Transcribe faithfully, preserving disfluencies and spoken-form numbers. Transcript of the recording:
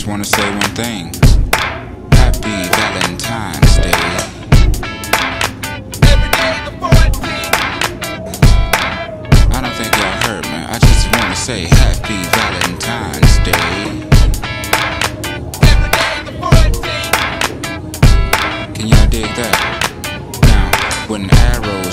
just wanna say one thing. Happy Valentine's Day. I don't think y'all heard me. I just wanna say Happy Valentine's Day. Can y'all dig that? Now, when arrows